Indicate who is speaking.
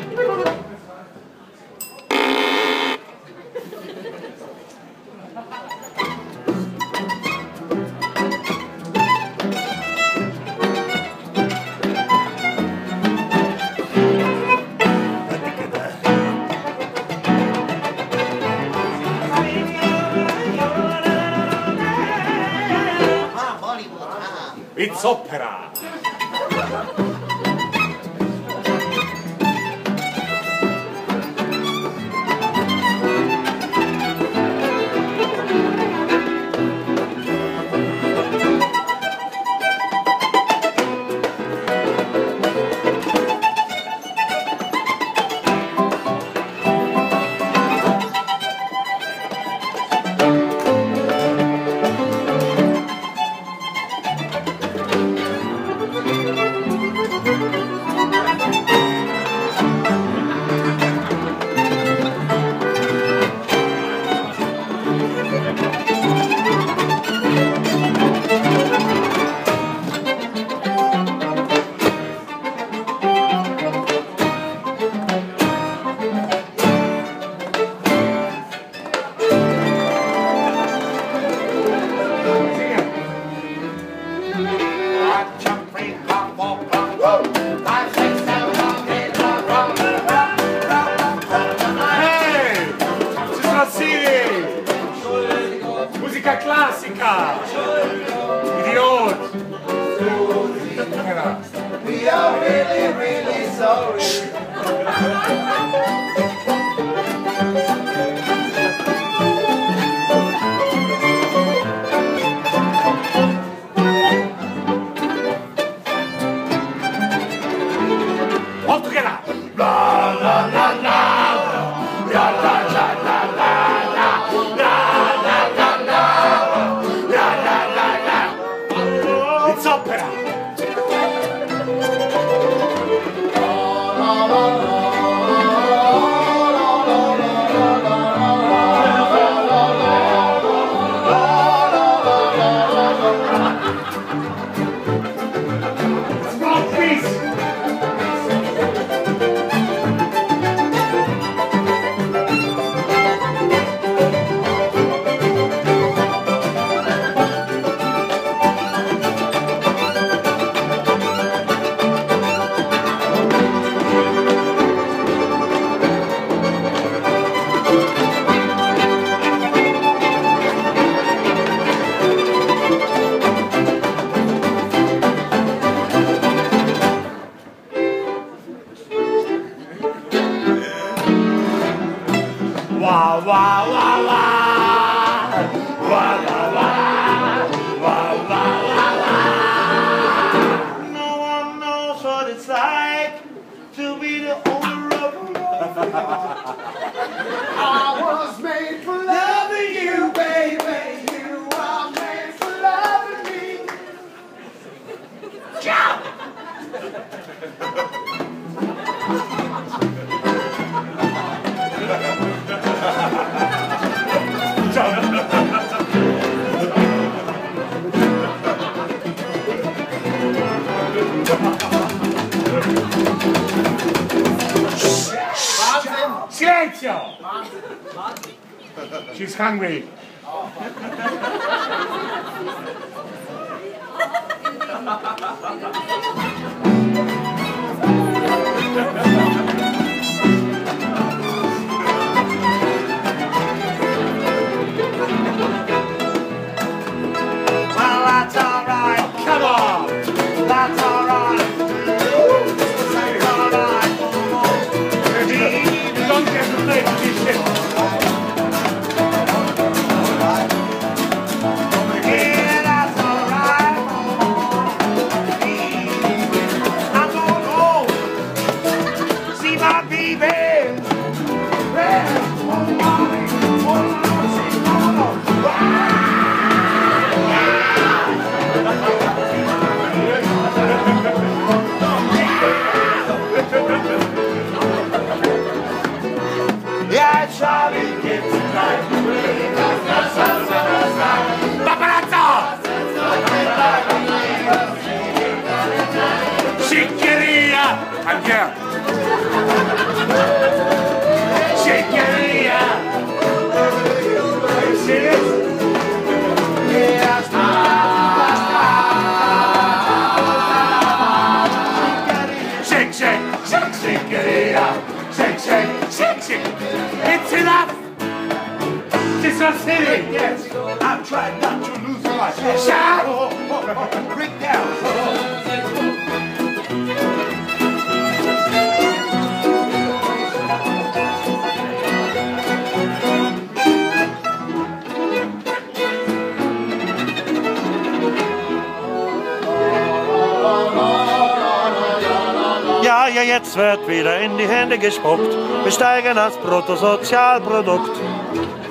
Speaker 1: It's opera. Musica classica! Idiot!
Speaker 2: We are really, really sorry.
Speaker 1: All together!
Speaker 2: La la la la la la la la la la.
Speaker 1: It's opera! It's about peace! Wah, wah, wah, wah. Wah, wah, wah. Wah, wah, wah, wah.
Speaker 2: No one knows what it's like to be the owner of a love. I was made for loving you, baby. You are made for loving me. Ciao!
Speaker 1: Silenzio! She's hungry.
Speaker 2: Well, that's alright.
Speaker 1: Come on!
Speaker 2: That's alright. That's alright.
Speaker 1: You don't get to play this shit.
Speaker 2: Yeah, that's alright. I'm going home. See my baby. Yeah. One morning, see mama. Yeah, Charlie, get tonight.
Speaker 1: Paparazzo! Schiccheria! I'm here.
Speaker 2: jetzt wird wieder in die Hände gespuckt. Wir steigen als Bruttosozialprodukt.